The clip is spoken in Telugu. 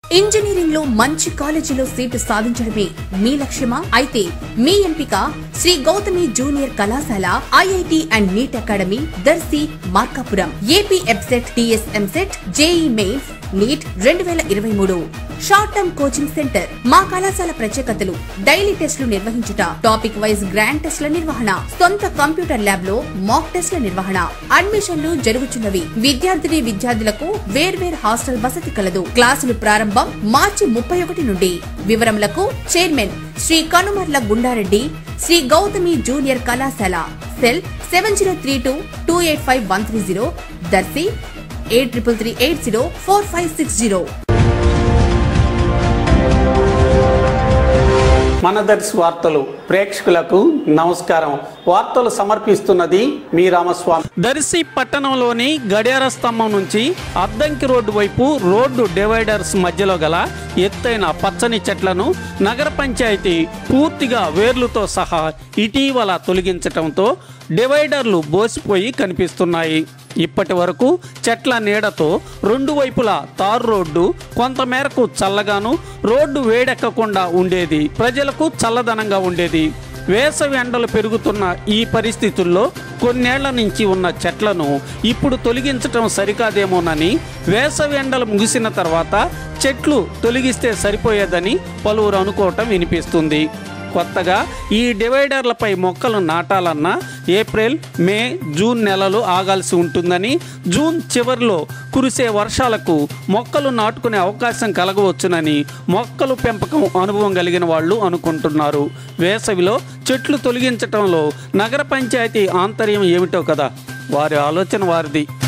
ఇంజనీరింగ్ లో మంచి కాలేజీలో సీటు సాధించడమే మీ లక్ష్యమా? అయితే మీ ఎంపిక శ్రీ గౌతమి జూనియర్ కళాశాల, IIT and NEET academy, Darsi, Markapuram. AP EAPCET, TS EAMCET, JEE mains, NEET 2023 short term coaching centre. మా కళాశాల ప్రత్యేకతలు: డైలీ టెస్టులు నిర్వహించుట, టాపిక్ వైజ్ గ్రాండ్ టెస్టుల నిర్వహణ, సొంత కంప్యూటర్ ల్యాబ్ లో మాక్ టెస్టుల నిర్వహణ. అడ్మిషన్లు జరుగుతున్నవి. విద్యార్థులకు వేర్వేరు హాస్టల్ వసతి కలదు. క్లాసులు ప్రారంభం మార్చి 31 నుండి. వివరములకు చైర్మన్ శ్రీ కనుమర్ల గుండారెడ్డి, శ్రీ గౌతమి జూనియర్ కళాశాల, సెల్ 7032285130, దర్శి 8338045560. మన దర్శి వార్తలు ప్రేక్షకులకు నమస్కారం. వార్తలు సమర్పిస్తున్నది మీ రామస్వామి. దర్శి పట్టణంలోని గడియార స్తంభం నుంచి అద్దంకి రోడ్డు వైపు రోడ్డు డివైడర్స్ మధ్యలో గల ఎత్తైన పచ్చని చెట్లను నగర పంచాయతీ పూర్తిగా వేర్లతో సహా ఇటీవల తొలగించటంతో డివైడర్లు బోసిపోయి కనిపిస్తున్నాయి. ఇప్పటి వరకు చెట్ల నీడతో రెండు వైపులా తారు రోడ్డు కొంతమేరకు చల్లగాను, రోడ్డు వేడెక్కకుండా ఉండేది. ప్రజలకు చల్లదనంగా ఉండేది. వేసవి ఎండలు పెరుగుతున్న ఈ పరిస్థితుల్లో కొన్నేళ్ల నుంచి ఉన్న చెట్లను ఇప్పుడు తొలగించటం సరికాదేమోనని, వేసవి ఎండలు ముగిసిన తర్వాత చెట్లు తొలగిస్తే సరిపోయేదని పలువురు అనుకోవటం వినిపిస్తుంది. కొత్తగా ఈ డివైడర్లపై మొక్కలు నాటాలన్నా ఏప్రిల్, మే, జూన్ నెలలు ఆగాల్సి ఉంటుందని, జూన్ చివరిలో కురిసే వర్షాలకు మొక్కలు నాటుకునే అవకాశం కలగవచ్చునని మొక్కలు పెంపకం అనుభవం కలిగిన వాళ్ళు అనుకుంటున్నారు. వేసవిలో చెట్లు తొలగించటంలో నగర పంచాయతీ ఆంతర్యం ఏమిటో కదా, వారి ఆలోచన వారిది.